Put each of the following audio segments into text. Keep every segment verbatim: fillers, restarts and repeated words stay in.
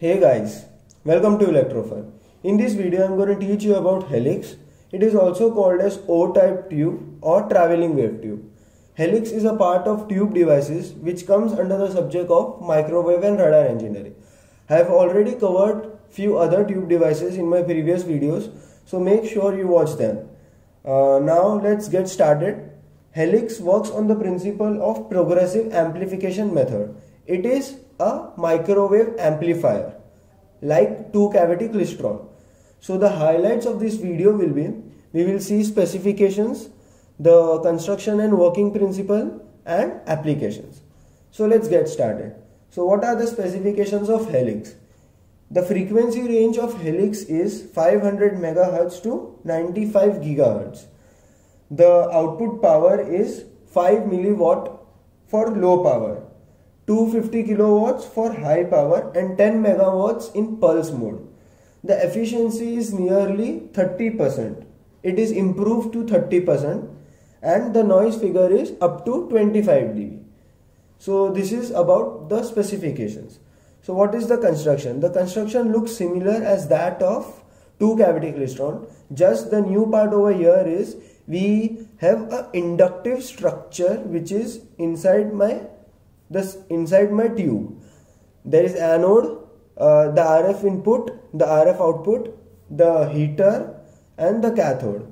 Hey guys, welcome to Electrofan. In this video I am going to teach you about helix. It is also called as O-type tube or traveling wave tube. Helix is a part of tube devices which comes under the subject of microwave and radar engineering. I have already covered few other tube devices in my previous videos, so make sure you watch them. Uh, now let's get started. Helix works on the principle of progressive amplification method. It is a microwave amplifier like two cavity klystron. So the highlights of this video will be, we will see specifications, the construction and working principle and applications. So let's get started. So what are the specifications of helix? The frequency range of helix is five hundred megahertz to ninety-five gigahertz. The output power is five milliwatt for low power, two hundred fifty kilowatts for high power and ten megawatts in pulse mode. The efficiency is nearly thirty percent. It is improved to thirty percent and the noise figure is up to twenty-five decibels. So this is about the specifications. So what is the construction? The construction looks similar as that of two cavity klystron. Just the new part over here is we have an inductive structure which is inside my this inside my tube. There is anode, uh, the R F input, the R F output, the heater and the cathode.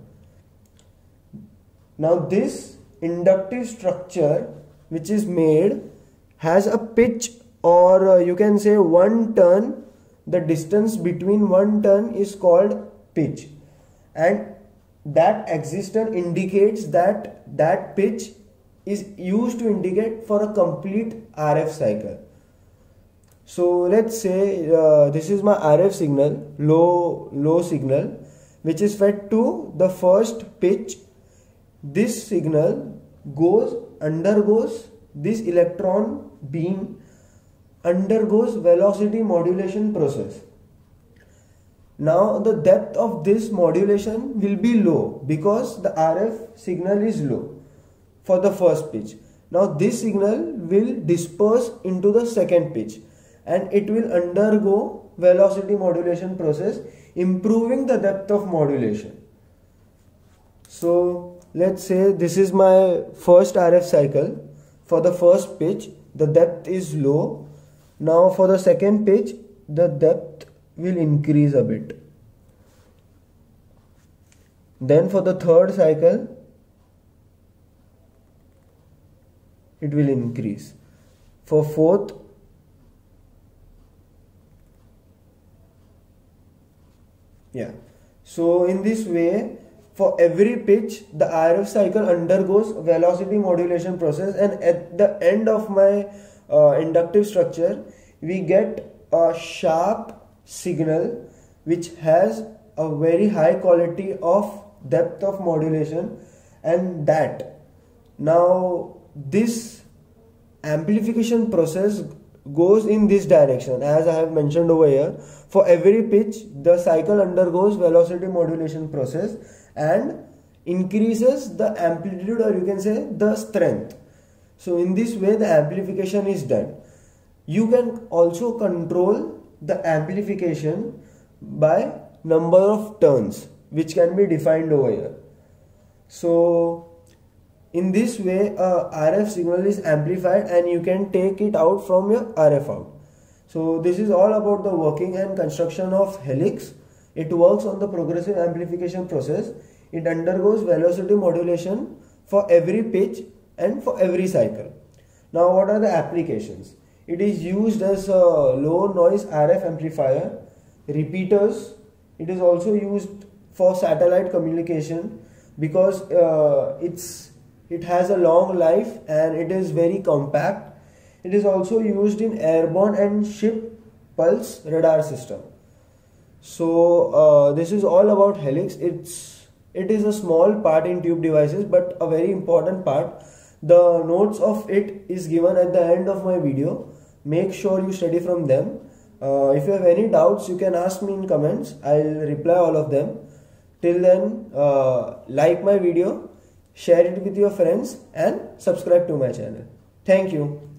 Now this inductive structure which is made has a pitch, or uh, you can say one turn. The distance between one turn is called pitch, and that existence indicates that that pitch is used to indicate for a complete R F cycle. So let's say uh, this is my R F signal, low low signal, which is fed to the first pitch. This signal goes undergoes this electron beam undergoes velocity modulation process. Now the depth of this modulation will be low because the R F signal is low for the first pitch. Now this signal will disperse into the second pitch and it will undergo velocity modulation process, improving the depth of modulation. So let's say this is my first R F cycle. For the first pitch the depth is low. Now for the second pitch the depth will increase a bit. Then for the third cycle it will increase. For fourth yeah. So in this way, for every pitch the R F cycle undergoes velocity modulation process, and at the end of my uh, inductive structure we get a sharp signal which has a very high quality of depth of modulation. And that now this amplification process goes in this direction, as I have mentioned over here. For every pitch the cycle undergoes velocity modulation process and increases the amplitude, or you can say the strength. So in this way the amplification is done. You can also control the amplification by number of turns which can be defined over here. So in this way a R F signal is amplified and you can take it out from your R F out. So this is all about the working and construction of helix. It works on the progressive amplification process. It undergoes velocity modulation for every pitch and for every cycle. Now what are the applications? It is used as a low noise R F amplifier, repeaters. It is also used for satellite communication because uh, it's it has a long life and it is very compact. It is also used in airborne and ship pulse radar system. So uh, this is all about helix. It's it is a small part in tube devices but a very important part. The notes of it is given at the end of my video. Make sure you study from them. Uh, if you have any doubts you can ask me in comments. I'll reply all of them. Till then, uh, like my video, share it with your friends and subscribe to my channel. Thank you.